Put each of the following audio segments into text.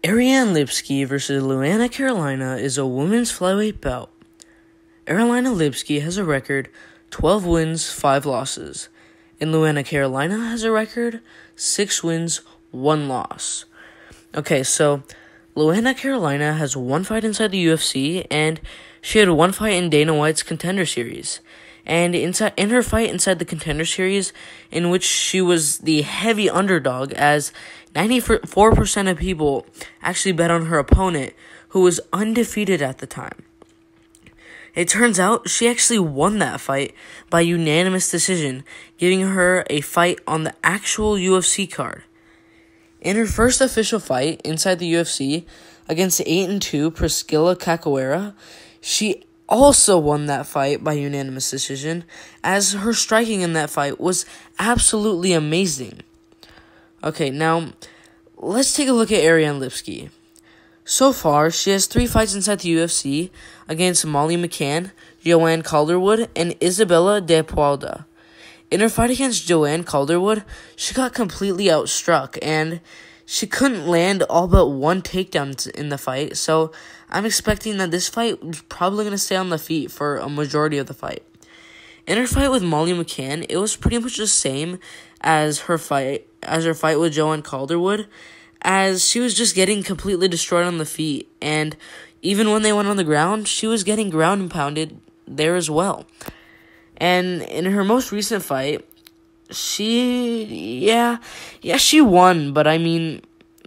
Ariane Lipski versus Luana Carolina is a women's flyweight bout. Ariane Lipski has a record 12 wins, 5 losses, and Luana Carolina has a record 6 wins, 1 loss. Okay, so Luana Carolina has one fight inside the UFC, and she had one fight in Dana White's Contender Series. And in her fight inside the Contender Series, in which she was the heavy underdog, as 94% of people actually bet on her opponent, who was undefeated at the time. It turns out she actually won that fight by unanimous decision, giving her a fight on the actual UFC card. In her first official fight inside the UFC against 8-2 Priscilla Cachoeira, she also won that fight by unanimous decision, as her striking in that fight was absolutely amazing. Okay, now let's take a look at Ariane Lipski. So far, she has 3 fights inside the UFC against Molly McCann, Joanne Calderwood, and Isabella de Puelda. In her fight against Joanne Calderwood, she got completely outstruck, and she couldn't land all but one takedown in the fight, so I'm expecting that this fight is probably going to stay on the feet for a majority of the fight. In her fight with Molly McCann, it was pretty much the same as her fight with Joanne Calderwood, as she was just getting completely destroyed on the feet, and even when they went on the ground, she was getting ground and pounded there as well. And in her most recent fight, she won, but I mean,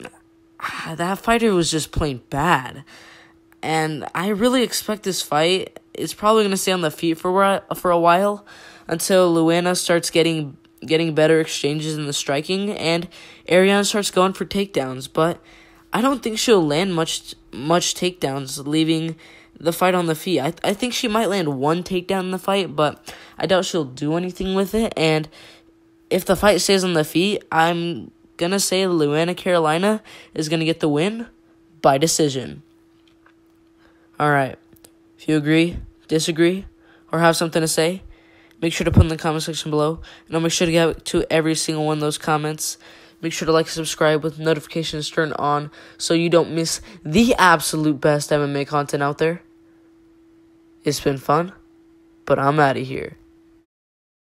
that fighter was just plain bad. And I really expect this fight is probably going to stay on the feet for a while until Luana starts getting better exchanges in the striking and Ariane starts going for takedowns. But I don't think she'll land much takedowns, leaving the fight on the feet. I think she might land one takedown in the fight, but I doubt she'll do anything with it. And if the fight stays on the feet, I'm going to say Luana Carolina is going to get the win by decision. Alright, if you agree, disagree, or have something to say, make sure to put in the comment section below, and I'll make sure to get to every single one of those comments. Make sure to like and subscribe with notifications turned on so you don't miss the absolute best MMA content out there. It's been fun, but I'm out of here.